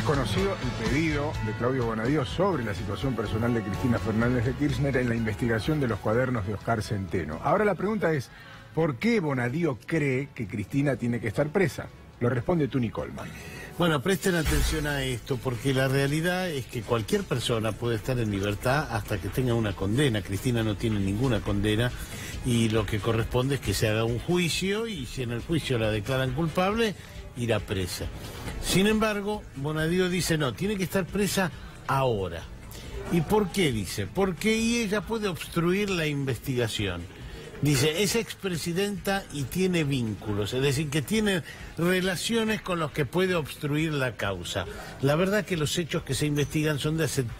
conocido el pedido de Claudio Bonadío sobre la situación personal de Cristina Fernández de Kirchner en la investigación de los cuadernos de Oscar Centeno. Ahora la pregunta es, ¿por qué Bonadío cree que Cristina tiene que estar presa? Lo responde Tuni Coleman. Bueno, presten atención a esto, porque la realidad es que cualquier persona puede estar en libertad hasta que tenga una condena. Cristina no tiene ninguna condena y lo que corresponde es que se haga un juicio y si en el juicio la declaran culpable, irá presa. Sin embargo, Bonadío dice no, tiene que estar presa ahora. ¿Y por qué dice? Porque ella puede obstruir la investigación. Dice, es expresidenta y tiene vínculos, es decir, que tiene relaciones con los que puede obstruir la causa. La verdad que los hechos que se investigan son de hace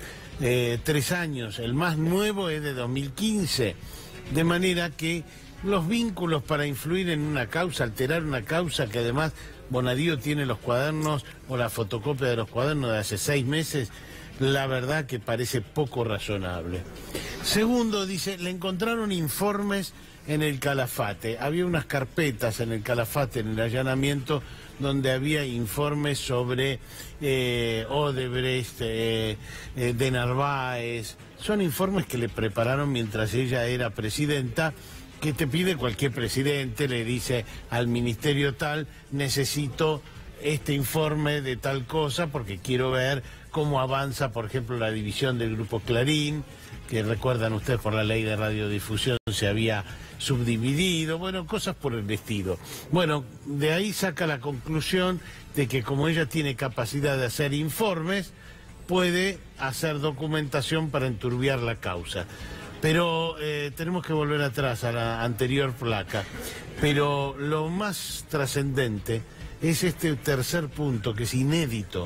3 años, el más nuevo es de 2015, de manera que los vínculos para influir en una causa, alterar una causa, que además Bonadío tiene los cuadernos o la fotocopia de los cuadernos de hace 6 meses, la verdad que parece poco razonable. Segundo, dice, le encontraron informes en el Calafate. Había unas carpetas en el Calafate, en el allanamiento, donde había informes sobre Odebrecht, de Narváez. Son informes que le prepararon mientras ella era presidenta, que te pide cualquier presidente, le dice al ministerio tal, necesito este informe de tal cosa porque quiero ver cómo avanza, por ejemplo, la división del Grupo Clarín, que recuerdan ustedes por la ley de radiodifusión se había subdividido, bueno, cosas por el estilo. Bueno, de ahí saca la conclusión de que como ella tiene capacidad de hacer informes, puede hacer documentación para enturbiar la causa. Pero tenemos que volver atrás a la anterior placa. Pero lo más trascendente es este tercer punto, que es inédito.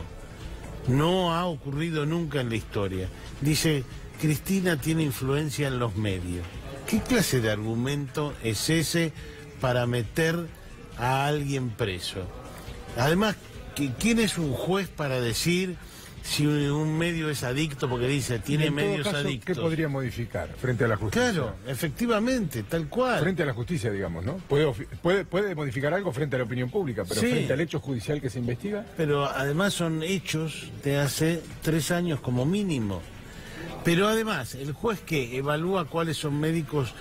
No ha ocurrido nunca en la historia. Dice, Cristina tiene influencia en los medios. ¿Qué clase de argumento es ese para meter a alguien preso? Además, ¿quién es un juez para decir si un medio es adicto? Porque dice, tiene medios adictos. ¿Qué podría modificar frente a la justicia? Claro, efectivamente, tal cual. Frente a la justicia, digamos, ¿no? Puede modificar algo frente a la opinión pública, pero sí, frente al hecho judicial que se investiga. Pero además son hechos de hace 3 años como mínimo. Pero además, el juez que evalúa cuáles son medios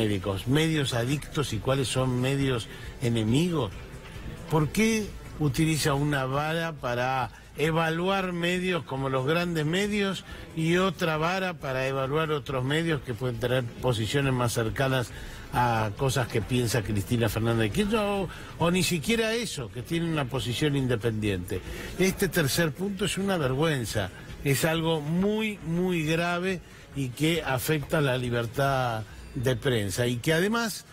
adictos y cuáles son medios enemigos, ¿por qué utiliza una vara para evaluar medios como los grandes medios y otra vara para evaluar otros medios que pueden tener posiciones más cercanas a cosas que piensa Cristina Fernández de Kirchner o ni siquiera eso, que tiene una posición independiente? Este tercer punto es una vergüenza, es algo muy, muy grave y que afecta la libertad de prensa y que además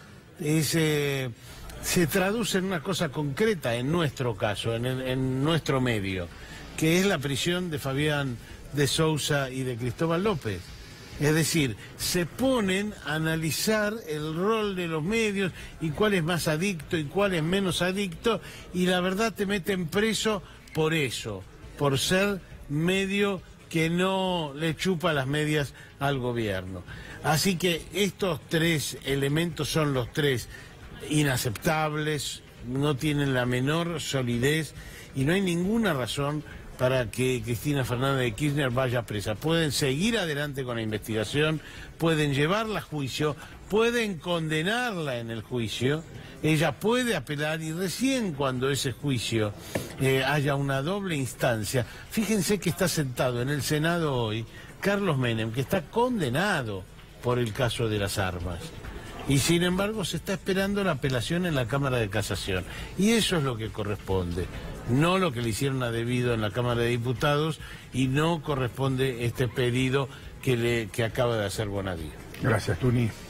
se traduce en una cosa concreta en nuestro caso, en nuestro medio, que es la prisión de Fabián de Sousa y de Cristóbal López. Es decir, se ponen a analizar el rol de los medios y cuál es más adicto y cuál es menos adicto, y la verdad te meten preso por eso, por ser medio que no le chupa las medias al gobierno. Así que estos 3 elementos son los 3 inaceptables, no tienen la menor solidez y no hay ninguna razón para que Cristina Fernández de Kirchner vaya presa. Pueden seguir adelante con la investigación, pueden llevarla a juicio, pueden condenarla en el juicio, ella puede apelar y recién cuando ese juicio haya una doble instancia. Fíjense que está sentado en el Senado hoy Carlos Menem, que está condenado por el caso de las armas. Y sin embargo se está esperando la apelación en la Cámara de Casación. Y eso es lo que corresponde, no lo que le hicieron a debido en la Cámara de Diputados, y no corresponde este pedido que acaba de hacer Bonadío. Gracias, Tuni.